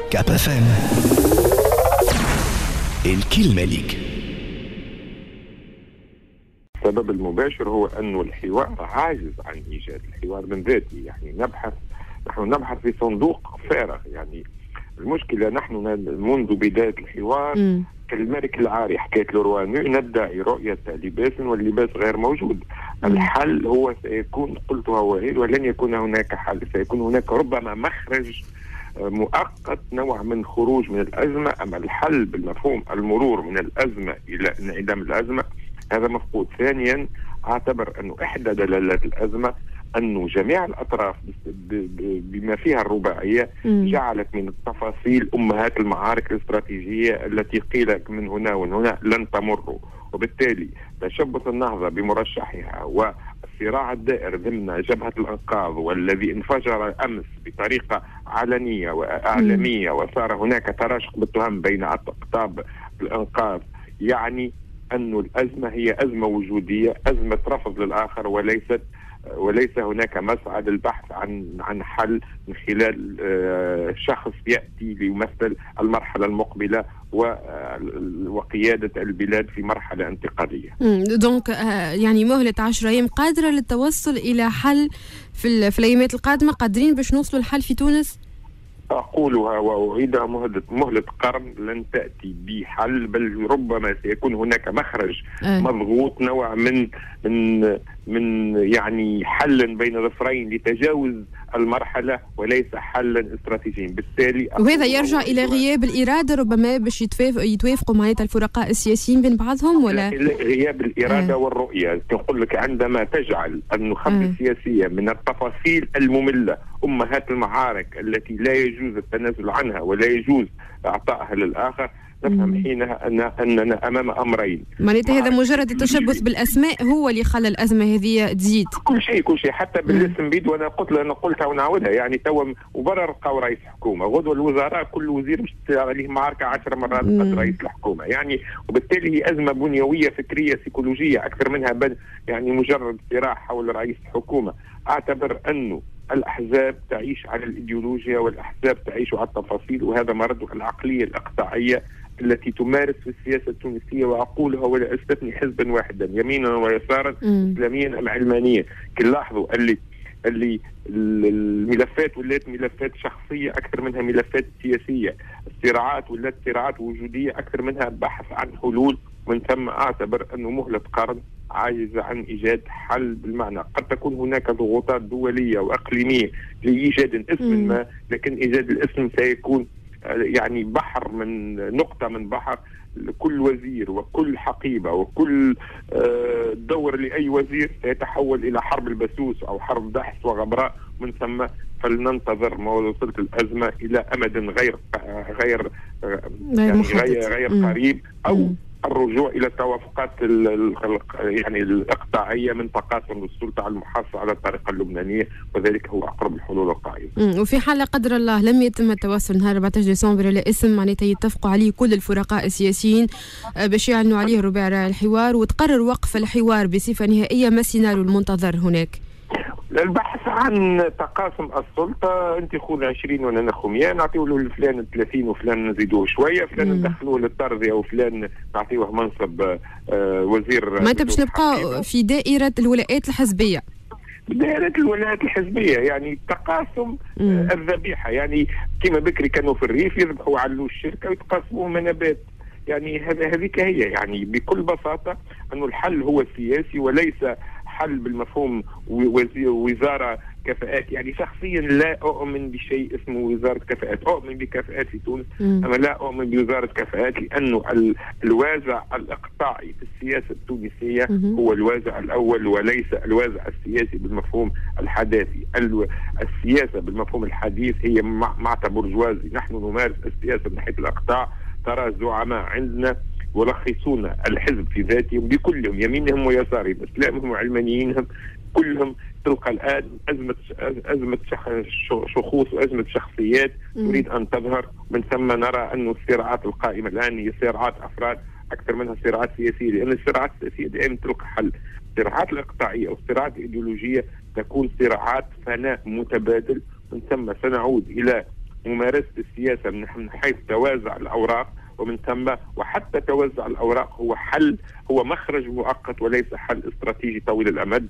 كاب اف ام الكلمة ليك. السبب المباشر هو أن الحوار عاجز عن إيجاد الحوار من ذاته. يعني نحن نبحث في صندوق فارغ. يعني المشكلة نحن منذ بداية الحوار كالملك العاري حكاية لورواني ندعي رؤية لباس واللباس غير موجود. الحل هو سيكون قلتها وهيد ولن يكون هناك حل، سيكون هناك ربما مخرج مؤقت، نوع من خروج من الأزمة. أما الحل بالمفهوم المرور من الأزمة إلى انعدام الأزمة هذا مفقود. ثانيا أعتبر أنه إحدى دلالات الأزمة أنه جميع الأطراف بما فيها الرباعية جعلت من التفاصيل أمهات المعارك الاستراتيجية التي قيل من هنا ومن هنا لن تمر، وبالتالي تشبث النهضة بمرشحها والصراع الدائر ضمن جبهة الأنقاذ والذي انفجر أمس بطريقة علنية وإعلامية وصار هناك تراشق بالتهم بين أقطاب الأنقاذ، يعني أن الأزمة هي أزمة وجودية، أزمة رفض للآخر وليس هناك مسعى للبحث عن حل من خلال شخص يأتي ليمثل المرحلة المقبلة وقيادة البلاد في مرحلة انتقالية. دونك يعني مهلة 10 أيام قادرة للتوصل إلى حل في الأيامات القادمة؟ قادرين باش نوصلوا الحل في تونس؟ أقولها وأعيدها، مهلة قرن لن تأتي بحل، بل ربما سيكون هناك مخرج مضغوط، نوع من يعني حل بين ظفرين لتجاوز المرحلة وليس حلا استراتيجيا. بالتالي وهذا يرجع إلى غياب الإرادة ربما باش يتوافقوا معناتها الفرقاء السياسيين بين بعضهم، ولا غياب الإرادة والرؤية. تقول لك عندما تجعل النخب السياسية من التفاصيل المملة أمهات المعارك التي لا يجوز التنازل عنها ولا يجوز إعطائها للآخر، نفهم حينها أننا أمام أمرين. معناتها هذا مجرد التشبث بالأسماء هو اللي خلى الأزمة هذه تزيد. كل شيء حتى بالاسم بيد. وأنا قلتها ونعودها، يعني تو وبرر قاو رئيس حكومة، غدوة الوزراء كل وزير مش عليه معركة 10 مرات قد رئيس الحكومة. يعني وبالتالي هي أزمة بنيوية فكرية سيكولوجية أكثر منها يعني مجرد صراع حول رئيس الحكومة. أعتبر أنه الأحزاب تعيش على الإيديولوجيا والأحزاب تعيش على التفاصيل، وهذا مرض العقلية الإقطاعية التي تمارس في السياسة التونسية. وأقولها ولا أستثني حزبا واحدا يمينا ويسارا إسلاميا أم علمانيا. لاحظوا اللي الملفات ولات ملفات شخصية أكثر منها ملفات سياسية، الصراعات ولات صراعات وجودية أكثر منها بحث عن حلول. من ثم أعتبر أنه مهلة قرن عاجزة عن إيجاد حل بالمعنى. قد تكون هناك ضغوطات دولية وأقليمية لإيجاد اسم ما، لكن إيجاد الاسم سيكون يعني بحر من نقطة من بحر. كل وزير وكل حقيبة وكل دور لأي وزير سيتحول إلى حرب البسوس أو حرب دحس وغبراء. من ثم فلننتظر ما وصلت الأزمة إلى أمد غير قريب، أو الرجوع إلى التوافقات يعني الإقطاعية من تقاسم السلطة على المحافظة على الطريقة اللبنانية، وذلك هو أقرب الحلول القائمة. وفي حال لا قدر الله لم يتم التوصل نهار 14 ديسمبر إلى اسم معناتها يتفقوا عليه كل الفرقاء السياسيين باش يعلنوا عليه رباع الحوار وتقرر وقف الحوار بصفة نهائية، ما السيناريو المنتظر هناك؟ البحث عن تقاسم السلطة. انت خذ 20 وانا ناخذ 100، نعطيوه لفلان 30 وفلان نزيدوه شوية، فلان ندخلوه للطرزية وفلان نعطيوه منصب وزير. ما باش نبقى في دائرة الولايات الحزبية. دائرة الولايات الحزبية يعني تقاسم الذبيحة. يعني كما بكري كانوا في الريف يذبحوا علوا الشركة ويتقاسموا منابات. يعني هذيك هي. يعني بكل بساطة أنه الحل هو سياسي وليس حل بالمفهوم وزارة كفاءات. يعني شخصيا لا أؤمن بشيء اسمه وزارة كفاءات. أؤمن بكفاءات في تونس أما لا أؤمن بوزارة كفاءات، لأنه الوازع الإقطاعي في السياسة التونسية هو الوازع الأول وليس الوازع السياسي بالمفهوم الحداثي. السياسة بالمفهوم الحديث هي معتبر برجوازي. نحن نمارس السياسة من ناحية الإقطاع. ترى الزعماء عندنا ولخصون الحزب في ذاتهم بكلهم يمينهم ويسارهم اسلامهم وعلمانيينهم كلهم تلقى الآن أزمة شخوص وأزمة شخصيات تريد أن تظهر. من ثم نرى أن الصراعات القائمة الآن هي صراعات أفراد أكثر منها صراعات سياسية، لأن الصراعات السياسية دائما تلقى حل. الصراعات الإقطاعية والصراعات الإيديولوجية تكون صراعات فناء متبادل. من ثم سنعود إلى ممارسة السياسة من حيث توزع الأوراق، ومن ثم وحتى توزع الأوراق هو حل، هو مخرج مؤقت وليس حل استراتيجي طويل الأمد.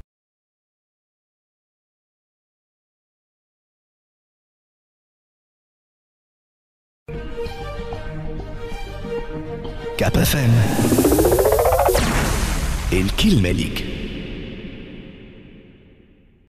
كاب اف ام الكلمة ليك.